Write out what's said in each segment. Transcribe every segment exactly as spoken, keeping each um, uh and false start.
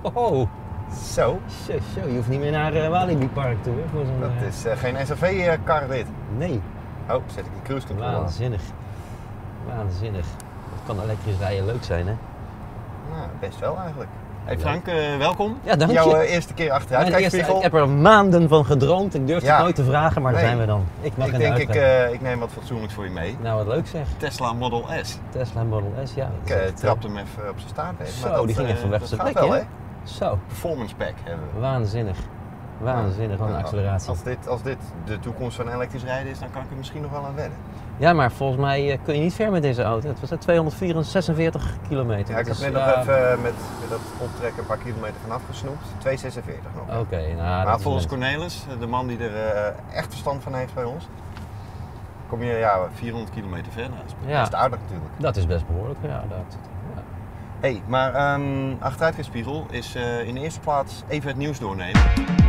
Oh, Zo, zo, zo. Je hoeft niet meer naar uh, Walibi Park toe, hè? Voor zo'n, dat uh... is uh, geen S R V-kar dit. Nee. Oh, zet ik die cruise control aan. Waanzinnig. Waanzinnig. Dat kan elektrisch rijden leuk zijn, hè? Nou, best wel eigenlijk. Hey Ja, Frank, uh, welkom. Ja, dank je. Jouw uh, eerste keer achteruit. Mijn eerste, ik heb er maanden van gedroomd. Ik durfde Ja. het nooit te vragen, maar Nee. daar zijn we dan. Ik mag Ik in denk, de ik, uitbreiding. uh, ik neem wat fatsoenlijks voor je mee. Nou, wat leuk zeg. Tesla Model S. Tesla Model S, ja. Ik dat is uh, echt, trapte hem even op zijn staart. Hè. Zo, Maar dat, die ging uh, even weg dat zijn gaat plek, wel, hè? hè? Zo, Performance pack hebben we. waanzinnig. Waanzinnig, wat een Nou, acceleratie. Als dit, als dit de toekomst van elektrisch rijden is, dan kan ik er misschien nog wel aan wedden. Ja, maar volgens mij uh, kun je niet ver met deze auto. Het was uh, tweehonderdzesenveertig kilometer. Ja, ik Dat heb is, net uh, nog even met, met dat optrekken een paar kilometer vanaf gesnoept. tweehonderdzesenveertig nog. Oké, okay, nou, Maar dat volgens is Cornelis, de man die er uh, echt verstand van heeft bij ons, kom je ja, vierhonderd kilometer verder. Dat is Ja. best aardig natuurlijk. Dat is best behoorlijk, ja. Dat, ja. Hey, maar um, achteruitrijspiegel is uh, in de eerste plaats even het nieuws doornemen.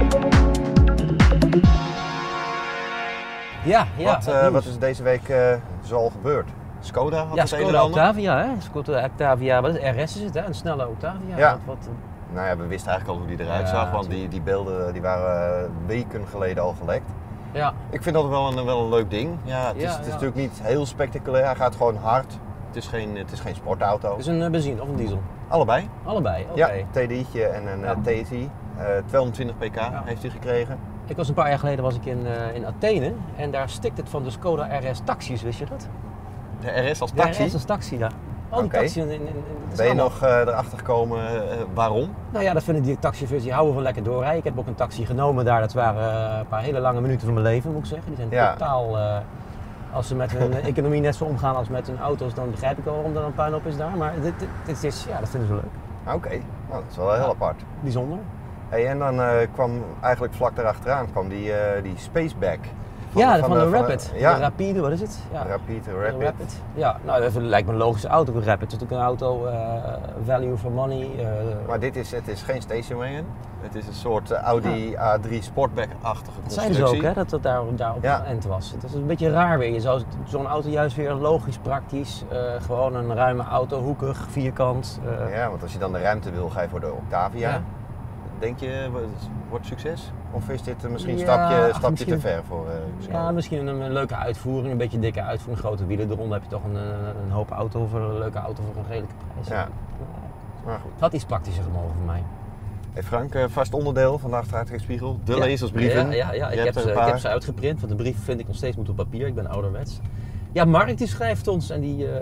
Ja, ja. wat, uh, wat is deze week uh, zoal gebeurd? Skoda had Ja, het een en Skoda ander. Octavia, hè? Skoda Octavia, wat is R S is het, hè? Een snelle Octavia. Ja. Wat, wat, Nou ja, we wisten eigenlijk al hoe die eruit Ja, zag, want die, natuurlijk. die beelden die waren uh, weken geleden al gelekt. ja. Ik vind dat wel een, wel een leuk ding. Ja, het is, Ja, het is ja. natuurlijk niet heel spectaculair, hij gaat gewoon hard. Het is geen, het is geen sportauto. Het is een uh, benzine of een diesel? Allebei. Allebei, oké. Ja, T D I'tje en een Ja. uh, T S I. Uh, tweehonderdtwintig pk Ja. heeft hij gekregen. Ik was een paar jaar geleden was ik in, uh, in Athene en daar stikt het van de Skoda R S taxis, wist je dat? De R S als De taxi. R S als taxi, ja. Al die Oké. taxis. In, in, in, het is Ben je allemaal- nog uh, erachter gekomen uh, waarom? Nou ja, dat vinden die taxichauffeurs, die houden van lekker doorrijden. Ik heb ook een taxi genomen daar, dat waren uh, een paar hele lange minuten van mijn leven, moet ik zeggen. Die zijn Ja. totaal, uh, als ze met hun economie net zo omgaan als met hun auto's, dan begrijp ik wel waarom er een puinhoop is daar. Maar dit, dit, dit is, ja, dat vinden ze leuk. Oké, okay. Nou, dat is wel heel Ja. apart. Bijzonder. Hey, en dan uh, kwam eigenlijk vlak daarachteraan kwam die, uh, die Spaceback. Ja, van, de, Rapid. ja, De Rapide, wat is het? Ja. Rapid, De Rapid. Rapid. Ja, nou dat lijkt me een logische auto. De Rapid is natuurlijk een auto, uh, value for money. Uh, Maar dit is, het is geen station wagon. Het is een soort uh, Audi A drie Sportback-achtige dat constructie. zeiden ze ook, hè, dat het daar, daar op Ja. een end was. Het is een beetje raar weer. Je zou zo'n auto juist weer logisch, praktisch. Uh, gewoon een ruime auto, hoekig, vierkant. Uh, Ja, want als je dan de ruimte wil, ga je voor de Octavia. Ja. Denk je, wordt het succes? Of is dit uh, misschien een Ja, stapje, ach, stapje misschien- te ver voor uh, Skoda? Ja, misschien een, een leuke uitvoering, een beetje dikke uitvoering, grote wielen eronder. Heb je toch een, een, een hoop auto voor een leuke auto voor een redelijke prijs. Ja. Maar goed. Het had iets praktischer gemogen voor mij. Hey Frank, uh, vast onderdeel van de achteruitkijkspiegel. De lezersbrieven. Ja, ja, ja. Je Ik, heb hebt er ze, een ik heb paar. ze uitgeprint, want de brieven vind ik nog steeds moet op papier. Ik ben ouderwets. Ja, Mark die schrijft ons en die, uh,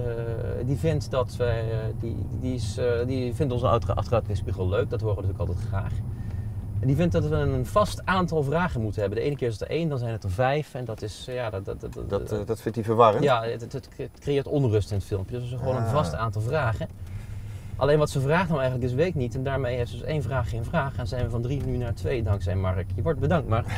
die vindt dat wij, uh, die, die, is, uh, die vindt onze achteruitkijkspiegel leuk. Dat horen we natuurlijk altijd graag. En die vindt dat we een vast aantal vragen moeten hebben. De ene keer is het er één, dan zijn het er vijf. En dat is, ja, dat... Dat, dat, Dat, uh, dat vindt hij verwarrend. ja, het, het, het creëert onrust in het filmpje. Dus gewoon een Ah. vast aantal vragen. Alleen wat ze vraagt nou eigenlijk is, weet ik niet. En daarmee heeft ze dus één vraag geen vraag. En zijn we van drie nu naar twee dankzij Mark. Je wordt bedankt, Mark.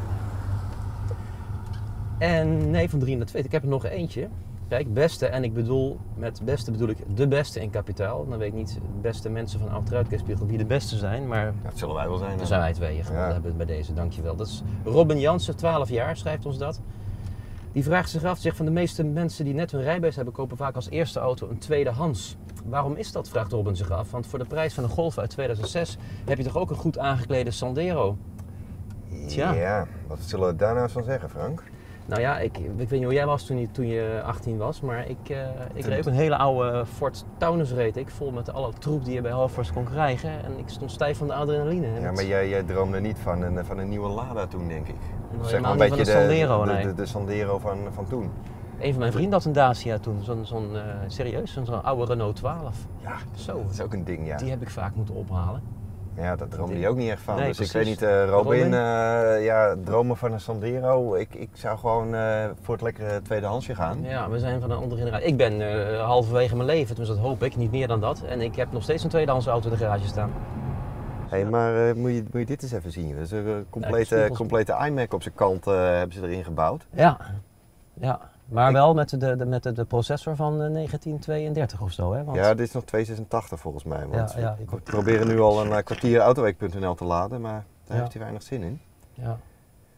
En nee, van drie naar twee. Ik heb er nog eentje. Kijk, beste. En ik bedoel, met beste bedoel ik de beste in kapitaal. Dan weet ik niet de beste mensen van achteruitkijkspiegel wie de beste zijn. Maar Ja, dat zullen wij wel zijn. dan hè? zijn wij tweeën gewoon. Ja. Dat hebben we bij deze, dankjewel. Dat is Robin Jansen, twaalf jaar, schrijft ons dat. Die vraagt zich af, zegt van de meeste mensen die net hun rijbewijs hebben, kopen vaak als eerste auto een tweedehands. Waarom is dat, vraagt Robin zich af. Want voor de prijs van een Golf uit tweeduizend zes heb je toch ook een goed aangeklede Sandero? Tja. Ja, wat zullen we daar nou eens van zeggen, Frank? Nou ja, ik, ik weet niet hoe jij was toen je, toen je achttien was, maar ik, uh, ik Toen- reed ook een hele oude Ford Taunus reed ik, vol met alle troep die je bij Halfords kon krijgen. En ik stond stijf van de adrenaline. En Ja, het- maar jij, jij droomde niet van een, van een nieuwe Lada toen, denk ik. Nou, Zeg maar een helemaal beetje niet van de, een Sandero, de, nee. de, de Sandero van, van toen. Een van mijn vrienden had een Dacia toen, zo'n, zo'n uh, serieus, zo'n, zo'n oude Renault twaalf. Ja, Zo, dat is ook een ding, ja. die heb ik vaak moeten ophalen. Ja, daar droomde Die- hij ook niet echt van. Nee, dus precies. ik weet niet, uh, Robin, Robin? uh, ja, dromen van een Sandero. Ik, ik zou gewoon uh, voor het lekkere tweedehandsje gaan. Ja, we zijn van een andere generatie. Ik ben uh, halverwege mijn leven, dus dat hoop ik, niet meer dan dat. En ik heb nog steeds een tweedehands auto in de garage staan. Hé, hey, maar uh, moet, je, moet je dit eens even zien? Dus een uh, complete, spiegels. complete iMac op zijn kant uh, hebben ze erin gebouwd. Ja, ja. Maar Ik- wel met de, de, met de, de processor van uh, negentien tweeëndertig of zo, hè? Want, Ja, dit is nog tweehonderdzesentachtig volgens mij. Want Ja, ja, we ik- proberen nu al een uh, kwartier autoweek punt n l te laden, maar daar Ja. heeft hij weinig zin in. ja.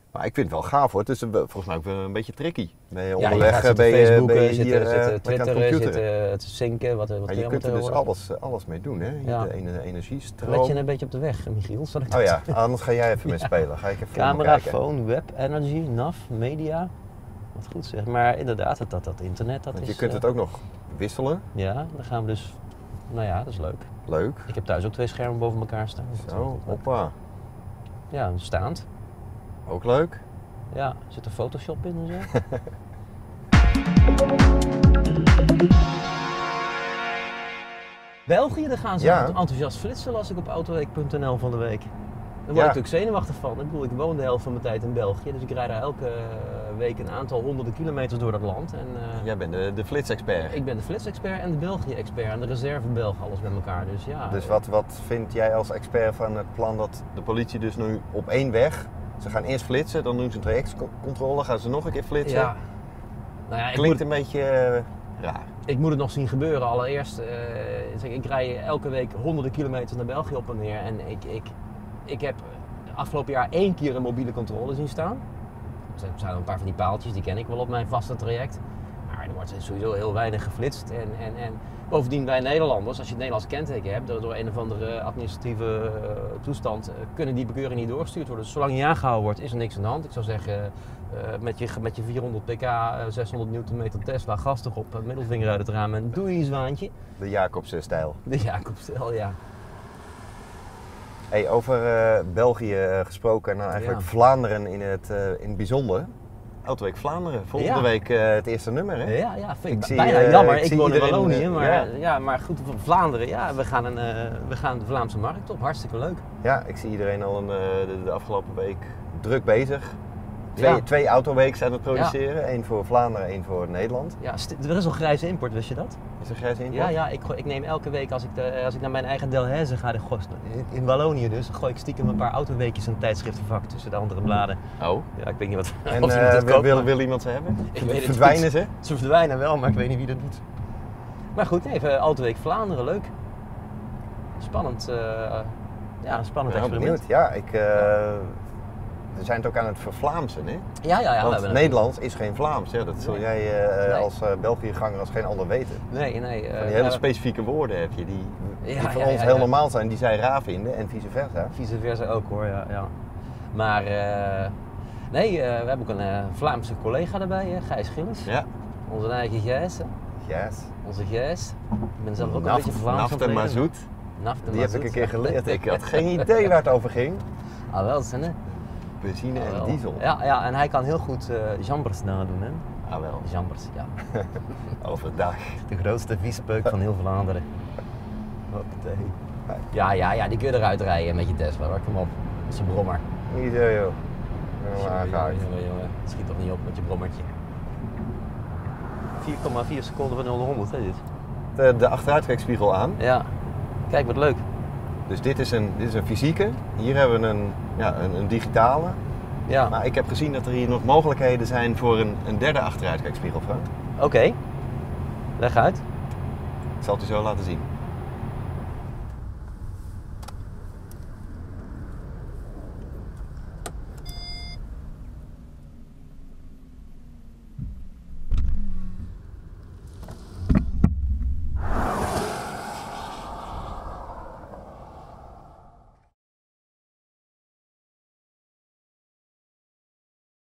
Maar ik vind het wel gaaf hoor. Het is een, volgens mij ook wel een beetje tricky. Ben je Ja, onderweg, je gaat ben zitten je, Facebooken, ben je zitten, hier zitten uh, lekker aan het twitteren, computeren. zitten te zinken. Wat, wat Ja, kun je kunt er dus tegenwoordig? alles, alles mee doen, hè? Ja. De ene, energiestroom. Let je een beetje op de weg, Michiel? Zal ik Oh ja, dat- anders ga jij even mee Ja. spelen. Ga ik even voor me Camera, kijken. phone, web, energy, nav, media. Wat goed zeg. Maar inderdaad, dat, dat, dat internet, dat Want is... je kunt uh, het ook nog wisselen. Ja, dan gaan we dus... Nou ja, dat is leuk. Leuk. Ik heb thuis ook twee schermen boven elkaar staan. Dat is Zo, ook leuk. hoppa. Ja, staand. Ook leuk. Ja, er zit er Photoshop in en zo. België, daar gaan ze Ja. enthousiast flitsen, las ik op autoweek punt n l van de week. Daar word Ja. ik natuurlijk zenuwachtig van. Ik bedoel, ik woon de helft van mijn tijd in België, dus ik rijd daar elke week een aantal honderden kilometers door dat land. En, uh, Jij bent de, de flitsexpert. ik ben de flitsexpert en de België-expert en de reserve-Belg, alles bij elkaar. Dus ja. Dus wat, wat vind jij als expert van het plan dat de politie dus nu op één weg... Ze gaan eerst flitsen, dan doen ze een trajectcontrole, gaan ze nog een keer flitsen. Ja. Nou ja, ik Klinkt moet, een beetje uh, raar. ik moet het nog zien gebeuren. Allereerst, uh, zeg, ik rij elke week honderden kilometers naar België op en neer. En ik, ik, ik heb afgelopen jaar één keer een mobiele controle zien staan. Er zijn een paar van die paaltjes, die ken ik wel op mijn vaste traject. Maar er wordt sowieso heel weinig geflitst. En, en, en bovendien wij Nederlanders, als je het Nederlands kenteken hebt, door, door een of andere administratieve uh, toestand, uh, kunnen die bekeuringen niet doorgestuurd worden. Dus zolang je aangehouden wordt, is er niks aan de hand. Ik zou zeggen, uh, met, je, met je vierhonderd pk, uh, zeshonderd newtonmeter Tesla, gas erop, uh, middelvinger uit het raam en doei zwaantje. De Jacobsen-stijl. De Jacobsstijl, ja. Hey, over uh, België uh, gesproken en nou eigenlijk Ja. Vlaanderen in het, uh, in het bijzonder. Autoweek Vlaanderen, volgende Ja. week uh, het eerste nummer hè? Ja, ja, vind ik, Ik zie, bijna uh, jammer. ik Ik, zie woon in iedereen, Wallonië, uh, maar, ja. ja, maar goed, voor Vlaanderen, ja, we gaan, een, uh, we gaan de Vlaamse markt op. Hartstikke leuk. Ja, ik zie iedereen al een, uh, de, de afgelopen week druk bezig. Twee, Ja. twee autoweeks aan het produceren. Eén voor Vlaanderen, één voor Nederland. Ja, st- er is al grijze import, wist je dat? Is er grijs in? Ja, ja ik, gooi- ik neem elke week, als ik, de, als ik naar mijn eigen Delhaize ga, de, gooi- in, in Wallonië dus, dan gooi ik stiekem een paar autoweekjes in een tijdschriftenvak tussen de andere bladen. Oh. Ja, ik weet niet wat, En of iemand uh, het wil, koopt, wil, maar wil iemand ze hebben? Ik weet het Verdwijnen niet. ze? Ze verdwijnen wel, maar ik weet niet wie dat doet. Maar goed, even Autoweek Vlaanderen, leuk. Spannend, uh, ja, een spannend Ik ben wel experiment. benieuwd. Ja, ik, uh, we zijn het ook aan het vervlaamsen, hè? Ja, ja, ja. we Want hebben Nederlands is geen Vlaams. Ja, dat zul Nee. jij uh, Nee. als uh, België-ganger als geen ander weten. Nee, nee. uh, Van die hele ja, specifieke woorden heb je die, die Ja, voor ja, ons ja, heel ja. normaal zijn, die zij raar vinden en vice versa. Vice versa ook hoor, ja. ja. Maar uh, nee, uh, we hebben ook een uh, Vlaamse collega erbij, hè, Gijs Gillis. Ja. Onze eigen Gijs, hè. Yes. Onze Gijs. Ik ben zelf ook een Naft, beetje Vlaams Naft en Mazoet. Naft en Die heb ik Mazoet. een keer geleerd. Ik had geen idee waar het over ging. Ah wel, zijn hè. Benzine Ah, en wel. diesel. Ja, ja, en hij kan heel goed uh, jambers nadoen, hè. Ah wel. Jambers, ja. Overdag. De grootste viespeuk van heel Vlaanderen. Hoppatee. Ja, ja, ja, die kun je eruit rijden met je Tesla, hoor. Kom op. Dat is een brommer. Niet zo joh. Jongen, Maar ga ik. jongen, jongen. Schiet toch niet op met je brommertje. vier komma vier seconden van nul naar honderd, hè dit? De, de achteruitkijkspiegel aan. Ja. Kijk, wat leuk. Dus dit is een, dit is een fysieke. Hier hebben we een, ja, een, een digitale. Ja. Maar ik heb gezien dat er hier nog mogelijkheden zijn voor een, een derde achteruitkijkspiegel, Frank. Oké. Okay. Leg uit. Ik zal het u zo laten zien.